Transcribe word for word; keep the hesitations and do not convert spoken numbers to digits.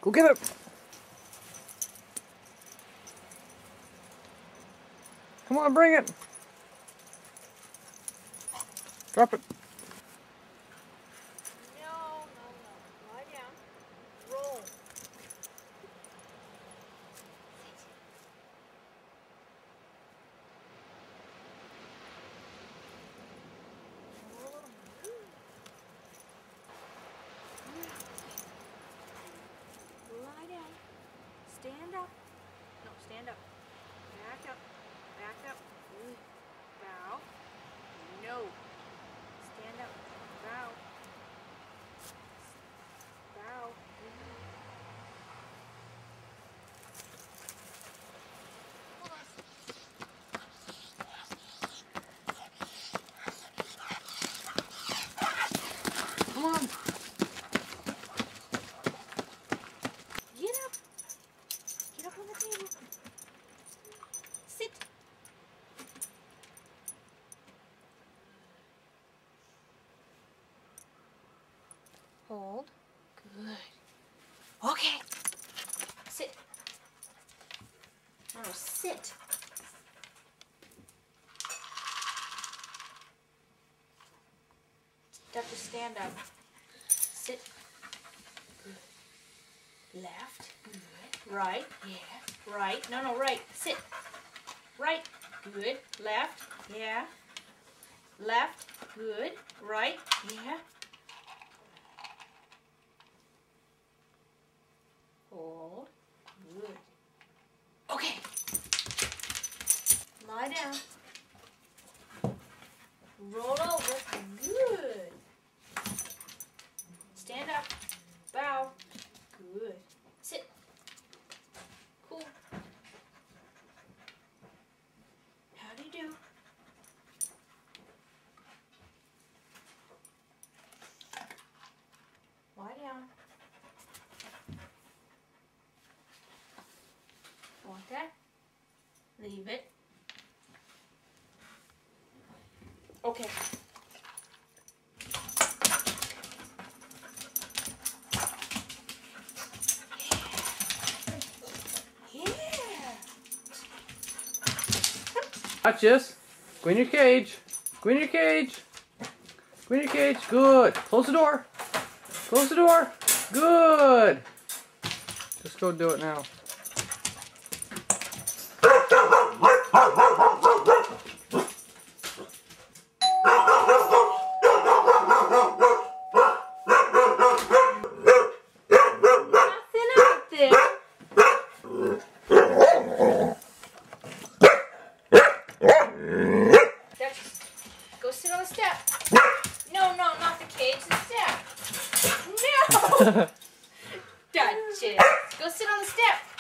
Go get it. Come on, bring it. Drop it. No, no, no. Lie down. Roll. Lie down. Stand up. No, stand up. Back up. Back up. Bow. No. Stand up. Bow. Bow. Come on. Get up. Get up on the table. Sit. Hold. Good. Okay. Sit. Now sit. You have to stand up. Sit. Good. Left. Good. Right. Yeah. Right. No, no, right. Sit. Right. Good. Left. Yeah. Left. Good. Right. Yeah. Hold. Good. Okay. Lie down. Roll over. Good. Stand up. Bow. Good. Sit. Cool. How do you do? Lie down. Want that? Leave it. Okay. Yeah. Yeah. Watch this. Go in your cage. Go in your cage. Go in your cage. Good. Close the door. Close the door. Good. Just go do it now. Nothing out there. That's, go sit on the step. No, no, not the cage, the step. No! Duchess, go sit on the step.